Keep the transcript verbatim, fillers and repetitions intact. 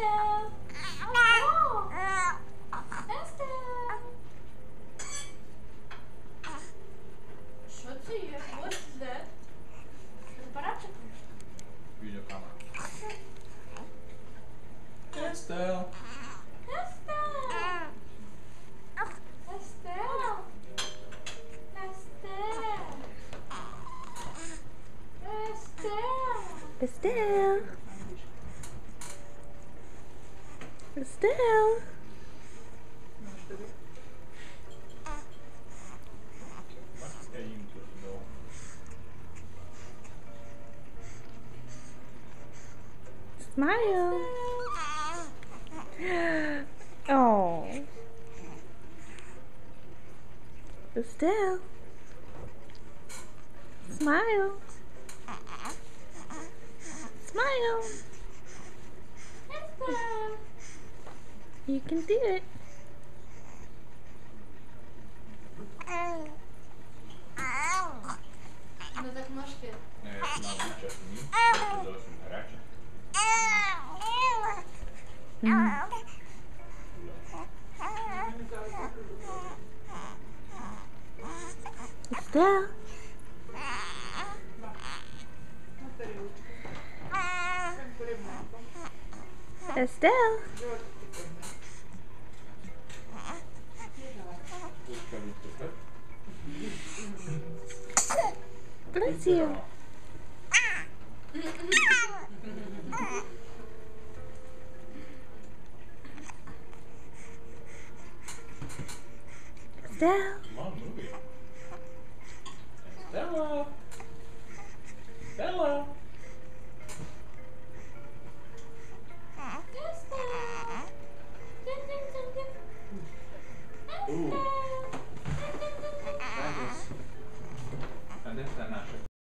Estelle. Oh. Estelle. Що це є? What's that? Препаратчик? Videokamera. Estelle. Estelle. Estelle. Estelle. Estelle. Estelle. Estelle. Wat er iemand tussendoor? Smile. Oh. Estelle. Smile. Smile. Estelle. You can do it. Ну так ножки. Nee, nou doet je het niet. Dat is zoals een ratje. Mm. Estelle. Estelle. Bless you. Estelle. Long movie. Stella. Stella. Estelle. Ding, ding, ding, ding. Oeh.